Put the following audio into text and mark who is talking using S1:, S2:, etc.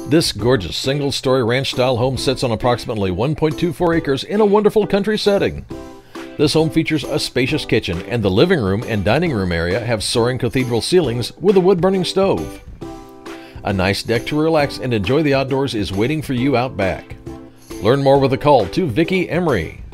S1: This gorgeous single-story ranch-style home sits on approximately 1.24 acres in a wonderful country setting. This home features a spacious kitchen, and the living room and dining room area have soaring cathedral ceilings with a wood-burning stove. A nice deck to relax and enjoy the outdoors is waiting for you out back. Learn more with a call to Vicki Emery.